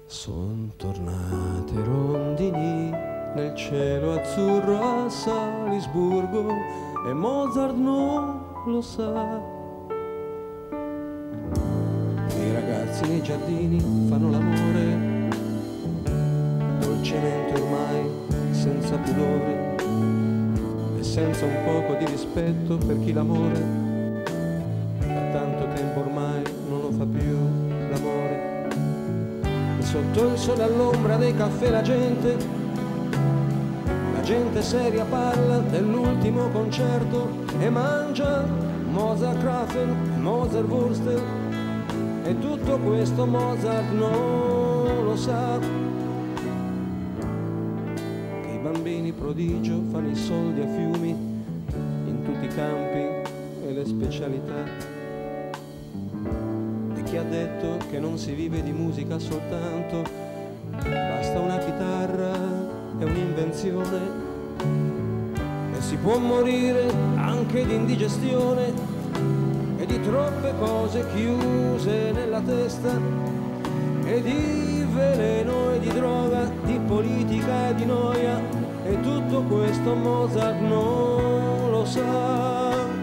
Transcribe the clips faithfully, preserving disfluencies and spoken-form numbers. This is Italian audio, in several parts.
Son tornate rondini nel cielo azzurro a Salisburgo e Mozart non lo sa. I ragazzi nei giardini fanno l'amore dolcemente ormai, senza pudore e senza un poco di rispetto per chi l'amore da tanto tempo ormai non lo fa più l'amore. Sotto il sole all'ombra dei caffè la gente, la gente seria parla dell'ultimo concerto e mangia Mozartkrafen, Mozartwurst e tutto questo Mozart non lo sa. Che i bambini prodigio fanno i soldi a fiumi in tutti i campi e le specialità. Chi ha detto che non si vive di musica soltanto, basta una chitarra e un'invenzione e si può morire anche di indigestione e di troppe cose chiuse nella testa e di veleno e di droga, di politica e di noia e tutto questo Mozart non lo sa.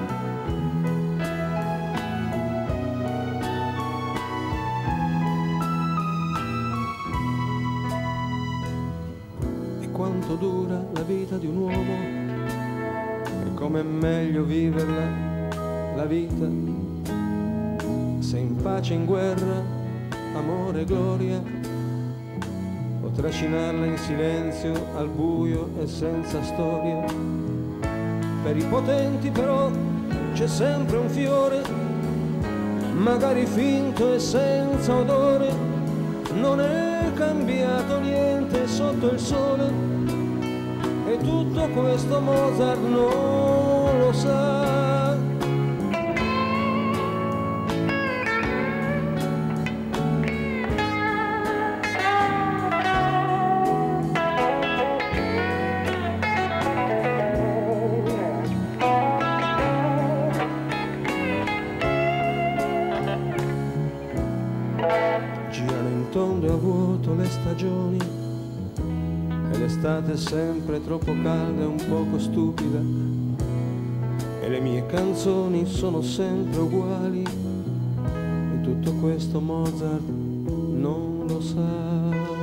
Quanto dura la vita di un uomo e com'è meglio viverla la vita, se in pace, in guerra, amore e gloria, o trascinarla in silenzio al buio e senza storia. Per i potenti però c'è sempre un fiore, magari finto e senza odore, non è cambiato niente sotto il sole e tutto questo Mozart non lo sa. Girano in tondo e a vuoto le stagioni e l'estate è sempre troppo calda e un poco stupida e le mie canzoni sono sempre uguali e tutto questo Mozart non lo sa.